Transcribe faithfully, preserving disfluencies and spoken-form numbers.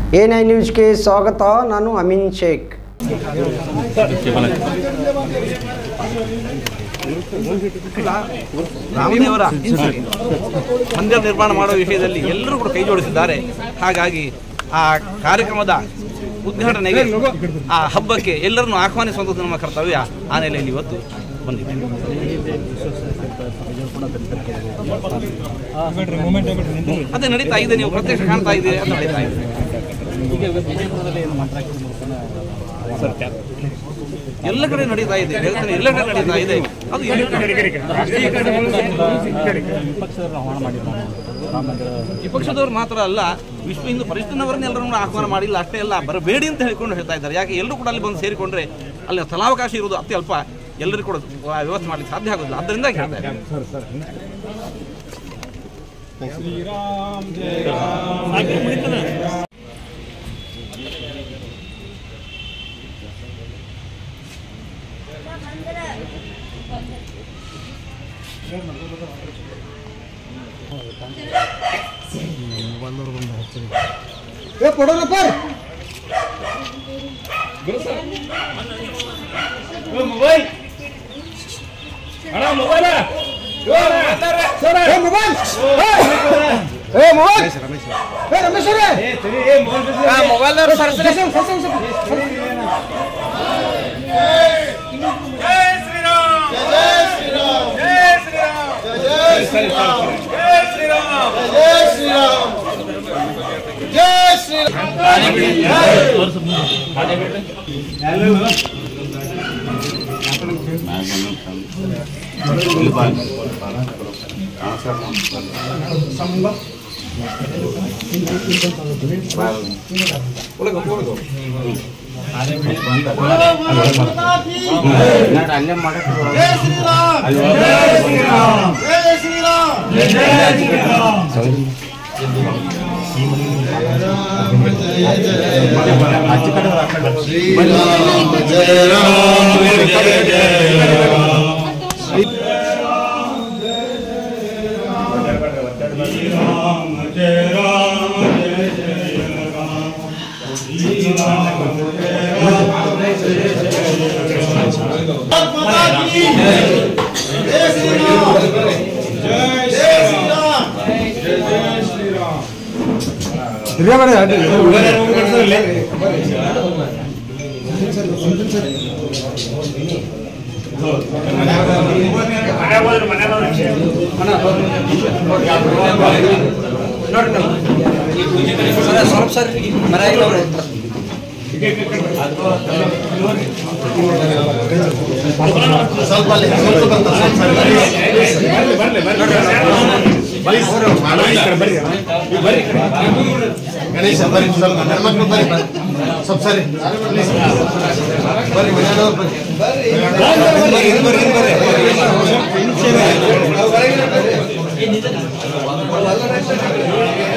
A nine ನ್ಯೂಸ್ಗೆ ಸ್ವಾಗತ. ನಾನು ಅಮೀನ್ ಶೇಖ್. ರಾಮದೇವರ ಮಂದಿರ ನಿರ್ಮಾಣ ಮಾಡುವ ವಿಷಯದಲ್ಲಿ ಎಲ್ಲರೂ ಕೂಡ ಕೈ ಜೋಡಿಸಿದ್ದಾರೆ. ಹಾಗಾಗಿ ಆ ಕಾರ್ಯಕ್ರಮದ ಉದ್ಘಾಟನೆಗೆ, ಆ ಹಬ್ಬಕ್ಕೆ ಎಲ್ಲರನ್ನು ಆಹ್ವಾನಿಸುವಂಥದ್ದು ನಮ್ಮ ಕರ್ತವ್ಯ. ಆ ನೆಲೆಯಲ್ಲಿ ಇವತ್ತು ಬಂದಿದ್ದೇವೆ. ಅದೇ ನಡೀತಾ ಇದೆ, ನೀವು ಪ್ರತ್ಯಕ್ಷ ಕಾಣ್ತಾ ಇದ್ದೀರಿ, ಅದು ನಡೀತಾ ಇದೆ. ಎಲ್ಲ ಕಡೆ ನಡೀತಾ ಇದೆ, ಜಗತ್ತಿನ ಎಲ್ಲ ಕಡೆ ನಡೀತಾ ಇದೆ. ಅದು ವಿಪಕ್ಷದವರು ಮಾತ್ರ ಅಲ್ಲ, ವಿಶ್ವ ಹಿಂದೂ ಪರಿಷತ್ನವರನ್ನ ಎಲ್ಲರನ್ನು ಆಹ್ವಾನ ಮಾಡಿಲ್ಲ. ಅಷ್ಟೇ ಅಲ್ಲ, ಬರಬೇಡಿ ಅಂತ ಹೇಳಿಕೊಂಡು ಹೇಳ್ತಾ ಇದ್ದಾರೆ. ಯಾಕೆ ಎಲ್ಲರೂ ಕೂಡ ಅಲ್ಲಿ ಬಂದು ಸೇರಿಕೊಂಡ್ರೆ ಅಲ್ಲಿ ಸ್ಥಳಾವಕಾಶ ಇರುವುದು ಅತ್ಯಲ್ಪ, ಎಲ್ಲರಿಗೂ ಕೂಡ ವ್ಯವಸ್ಥೆ ಮಾಡಲಿಕ್ಕೆ ಸಾಧ್ಯ ಆಗೋದಿಲ್ಲ. ಆದ್ದರಿಂದ ಹೇಳ್ತಾ ಇದ್ದಾರೆ. ಶ್ರೀರಾಮ್ ಜಯ ರಾಮ್. ಮೊಬೈಲ್ ಸ್ವಲ್ಪ ಸರ್ ಮರ ಗಣೇಶ ಬರೀ ಸ್ವಲ್ಪ ಹೆಣ್ಮಕ್ಳು ಬರೀ ಸ್ವಲ್ಪ ಸರಿ ಬರೀ ಮನೆಯವರು ಬರೀ